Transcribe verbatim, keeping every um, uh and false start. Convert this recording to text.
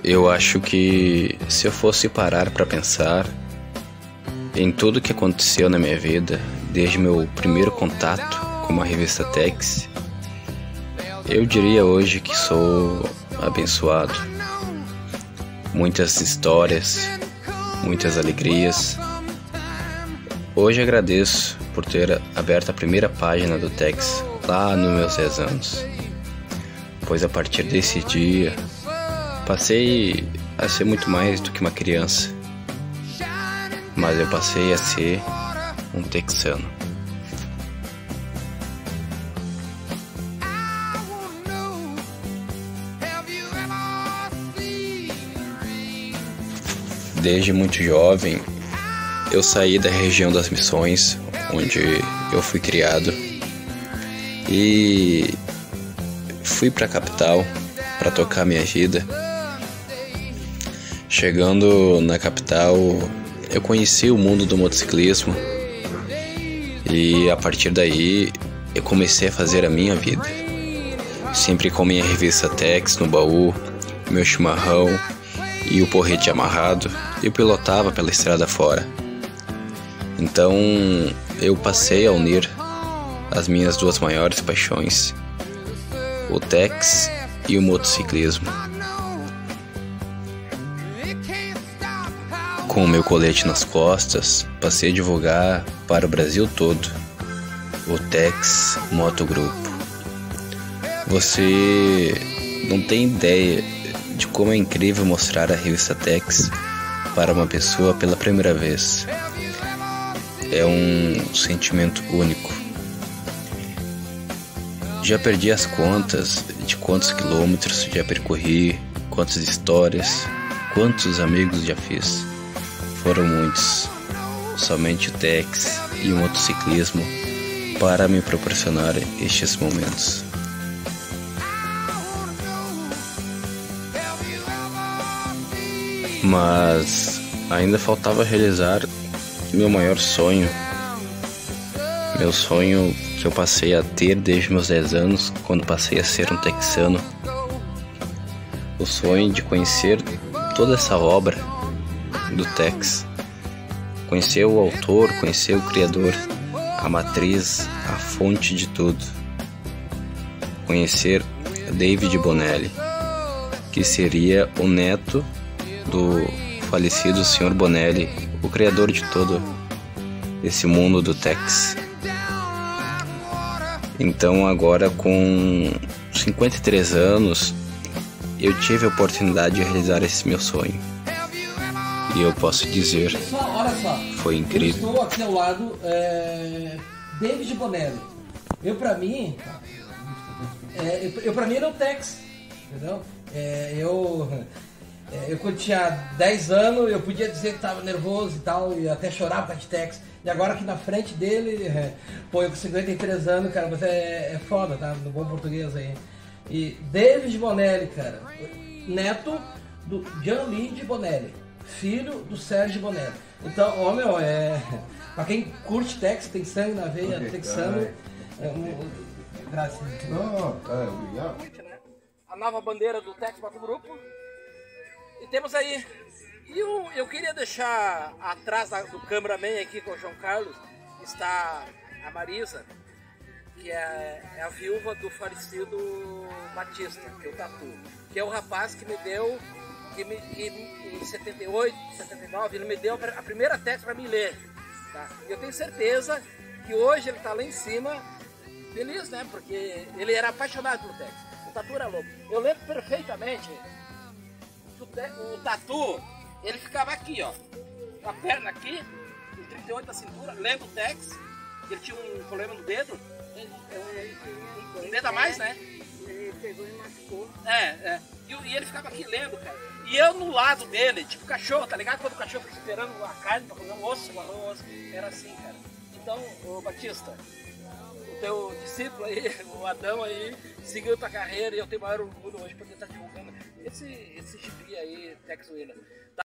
Eu acho que se eu fosse parar para pensar em tudo que aconteceu na minha vida, desde meu primeiro contato com a revista Tex, eu diria hoje que sou abençoado. Muitas histórias, muitas alegrias. Hoje agradeço por ter aberto a primeira página do Tex lá nos meus dez anos, pois a partir desse dia passei a ser muito mais do que uma criança, mas eu passei a ser um texano. Desde muito jovem, eu saí da região das Missões, onde eu fui criado, e fui para a capital para tocar minha vida. Chegando na capital, eu conheci o mundo do motociclismo e a partir daí eu comecei a fazer a minha vida. Sempre com minha revista Tex no baú, meu chimarrão e o porrete amarrado, eu pilotava pela estrada fora. Então eu passei a unir as minhas duas maiores paixões, o Tex e o motociclismo. Com o meu colete nas costas, passei a divulgar para o Brasil todo o Tex Motogrupo. Você não tem ideia de como é incrível mostrar a revista Tex para uma pessoa pela primeira vez. É um sentimento único. Já perdi as contas de quantos quilômetros já percorri, quantas histórias, quantos amigos já fiz. Foram muitos. Somente o Tex e o motociclismo para me proporcionar estes momentos. Mas ainda faltava realizar meu maior sonho. Meu sonho que eu passei a ter desde meus dez anos, quando passei a ser um texano. O sonho de conhecer toda essa obra do Tex, conhecer o autor, conhecer o criador, a matriz, a fonte de tudo, conhecer David Bonelli, que seria o neto do falecido senhor Bonelli, o criador de todo esse mundo do Tex. Então agora, com cinquenta e três anos, eu tive a oportunidade de realizar esse meu sonho. E eu posso dizer, pessoal, olha só, foi incrível. Eu estou aqui ao lado, é, David Bonelli. Eu pra mim, é, eu, eu pra mim era o Tex, entendeu? É, eu, é, eu quando tinha dez anos, eu podia dizer que estava nervoso e tal, e até chorava de Tex. E agora aqui na frente dele, é, pô, eu com cinquenta e três anos, cara, mas é, é foda, tá? No bom português aí. E David Bonelli, cara, neto do Gianluigi Bonelli, filho do Sérgio Bonelli. Então, ó, meu, é... pra quem curte Tex, tem sangue na veia, okay, texano. É um... Graças. Não, é, obrigado. A nova bandeira do Tex Motogrupo. E temos aí... E eu, eu queria deixar atrás do cameraman aqui com o João Carlos, está a Marisa, que é, é a viúva do falecido Batista, que é o Tatu, que é o rapaz que me deu... Que, me, que em setenta e oito, setenta e nove, ele me deu a primeira Tex para mim ler. Tá? Eu tenho certeza que hoje ele está lá em cima, feliz, né? Porque ele era apaixonado pelo Tex. O Tatu era louco. Eu lembro perfeitamente que o, te, o Tatu, ele ficava aqui, ó, com a perna aqui, com trinta e oito na cintura, lendo o Tex. Ele tinha um problema no dedo, um dedo a mais, né? Ele pegou e machucou. É, é. E, e ele ficava aqui lendo, cara. E eu no lado dele, tipo cachorro, tá ligado? Quando o cachorro fica esperando a carne pra comer um osso, um arroz. Era assim, cara. Então, ô Batista, o teu discípulo aí, o Adão aí, seguiu tua carreira e eu tenho maior orgulho hoje por poder estar divulgando esse, esse gibi aí, Tex Wheeler.